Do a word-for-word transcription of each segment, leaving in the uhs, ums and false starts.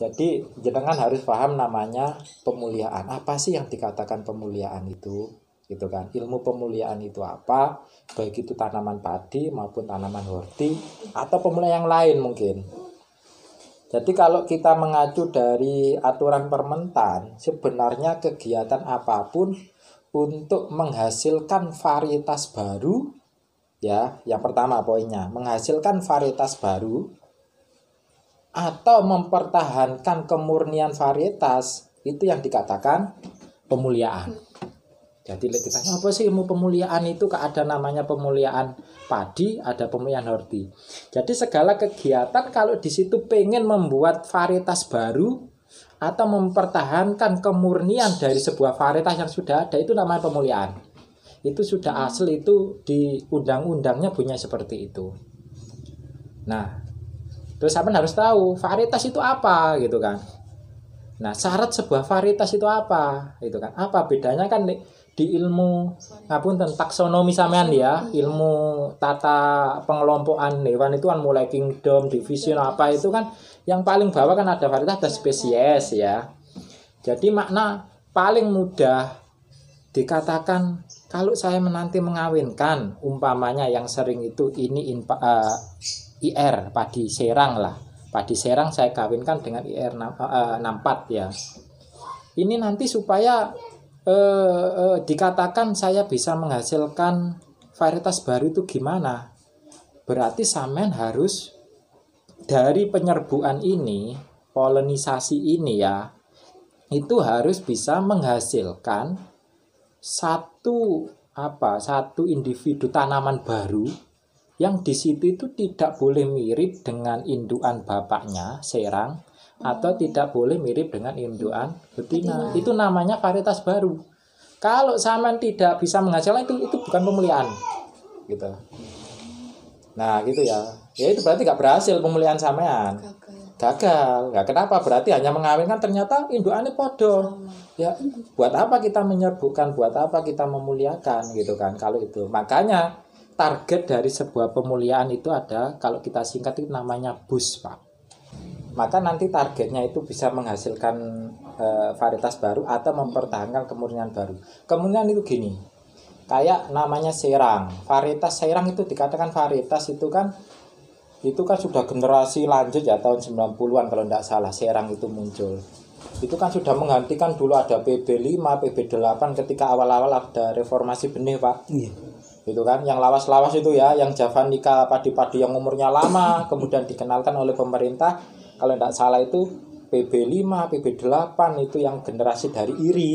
Jadi jenengan harus paham namanya pemuliaan. Apa sih yang dikatakan pemuliaan itu? Gitu kan. Ilmu pemuliaan itu apa? Baik itu tanaman padi maupun tanaman horti atau pemuliaan yang lain mungkin. Jadi kalau kita mengacu dari aturan permentan, sebenarnya kegiatan apapun untuk menghasilkan varietas baru, ya, yang pertama poinnya, menghasilkan varietas baru atau mempertahankan kemurnian varietas, itu yang dikatakan pemuliaan. Jadi ditanya apa sih ilmu pemuliaan itu? Ada namanya pemuliaan padi, ada pemuliaan horti. Jadi segala kegiatan kalau di situ pengen membuat varietas baru atau mempertahankan kemurnian dari sebuah varietas yang sudah ada, itu namanya pemuliaan. Itu sudah asli, itu di undang-undangnya punya seperti itu. Nah, terus sampean harus tahu varietas itu apa gitu kan. Nah, syarat sebuah varietas itu apa? Gitu kan. Apa bedanya kan di ilmu ngapunten taksonomi sampean ya, ilmu tata pengelompokan hewan itu kan mulai kingdom, division apa itu kan yang paling bawah kan ada varietas, ada spesies ya. Jadi makna paling mudah dikatakan kalau saya menanti mengawinkan, umpamanya yang sering itu ini inpa, uh, I R padi serang lah, padi serang saya kawinkan dengan I R enam puluh empat ya. Ini nanti supaya eh, eh, dikatakan saya bisa menghasilkan varietas baru itu gimana? Berarti sampean harus dari penyerbuan ini, polonisasi ini ya, itu harus bisa menghasilkan satu apa? Satu individu tanaman baru yang di situ itu tidak boleh mirip dengan indukan bapaknya serang atau tidak boleh mirip dengan indukan betina. Itu namanya varietas baru. Kalau sampean tidak bisa menghasilkan itu itu bukan pemuliaan. Gitu. Nah, gitu ya. Ya itu berarti gak berhasil pemuliaan sampean. Gagal. Gak kenapa? Berarti hanya mengawinkan ternyata indukannya podo. Ya, buat apa kita menyerbukan? Buat apa kita memuliakan gitu kan kalau itu. Makanya target dari sebuah pemuliaan itu ada, kalau kita singkat itu namanya B U S, Pak. Maka nanti targetnya itu bisa menghasilkan e, varietas baru atau mempertahankan kemurnian baru. Kemurnian itu gini, kayak namanya serang. Varietas serang itu dikatakan varietas itu kan itu kan sudah generasi lanjut ya, tahun sembilan puluhan kalau tidak salah serang itu muncul. Itu kan sudah menggantikan dulu ada P B lima, P B delapan ketika awal-awal ada reformasi benih, Pak. Iya. Itu kan yang lawas-lawas itu ya, yang javanica padi-padi yang umurnya lama kemudian dikenalkan oleh pemerintah, kalau tidak salah itu P B lima, P B delapan itu yang generasi dari I R I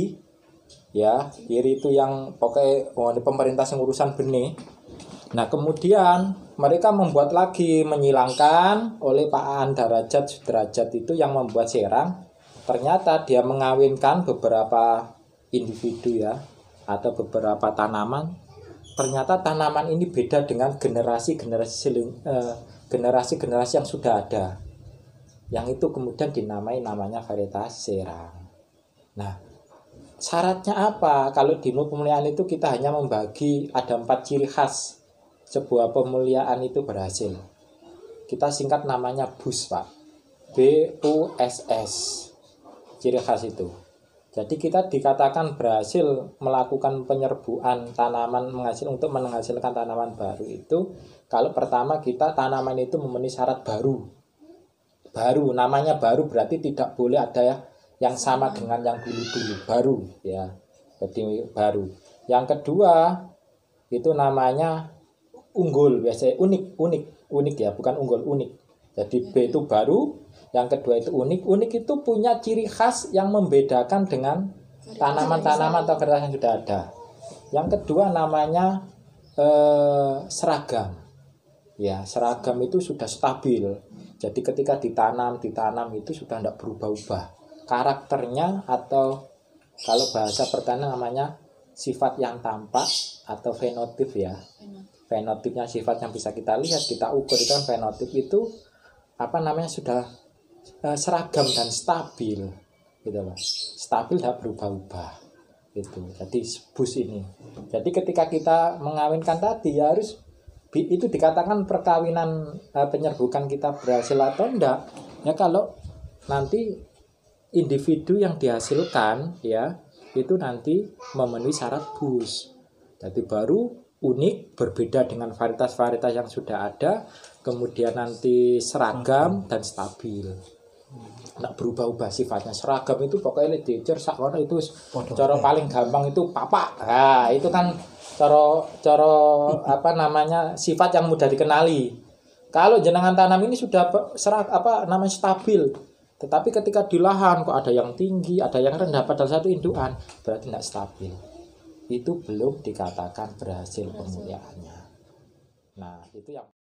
ya. I R I itu yang pokoknya oh, pemerintah yang urusan benih. Nah, kemudian mereka membuat lagi, menyilangkan oleh Pak Aan Darajat Sudrajat itu yang membuat serang. Ternyata dia mengawinkan beberapa individu ya atau beberapa tanaman. Ternyata tanaman ini beda dengan generasi-generasi eh, generasi-generasi yang sudah ada. Yang itu kemudian dinamai namanya varietas serang. Nah, syaratnya apa? Kalau di ilmu pemuliaan itu kita hanya membagi ada empat ciri khas sebuah pemuliaan itu berhasil. Kita singkat namanya B U S, Pak. B U S S. Ciri khas itu. Jadi kita dikatakan berhasil melakukan penyerbuan tanaman menghasil untuk menghasilkan tanaman baru itu kalau pertama kita tanaman itu memenuhi syarat baru. Baru, namanya baru berarti tidak boleh ada ya yang sama dengan yang dulu-dulu, baru ya. Jadi baru. Yang kedua itu namanya unggul, biasanya unik, unik, unik ya, bukan unggul, unik. Jadi B itu baru. Yang kedua itu unik. Unik itu punya ciri khas yang membedakan dengan tanaman-tanaman atau varietas yang sudah ada. Yang kedua namanya eh, seragam. Ya, seragam itu sudah stabil. Jadi ketika ditanam, ditanam itu sudah tidak berubah-ubah. Karakternya atau kalau bahasa pertanian namanya sifat yang tampak atau fenotip ya. Fenotipnya sifat yang bisa kita lihat, kita ukur itu kan fenotip itu apa namanya sudah seragam dan stabil gitu loh. Stabil tidak berubah-ubah gitu. Jadi bus ini. Jadi ketika kita mengawinkan tadi ya harus itu dikatakan perkawinan penyerbukan kita berhasil atau enggak. Ya kalau nanti individu yang dihasilkan ya itu nanti memenuhi syarat B U S. Jadi baru unik, berbeda dengan varietas-varietas yang sudah ada, kemudian nanti seragam dan stabil. Nggak berubah-ubah sifatnya. Seragam itu pokoknya dicer sakwana itu cara paling gampang itu papak. Nah, itu kan cara cara apa namanya sifat yang mudah dikenali. Kalau jenengan tanam ini sudah serak apa namanya stabil. Tetapi ketika di lahan kok ada yang tinggi, ada yang rendah pada satu indukan, berarti tidak stabil. Itu belum dikatakan berhasil pemuliaannya. Nah, itu yang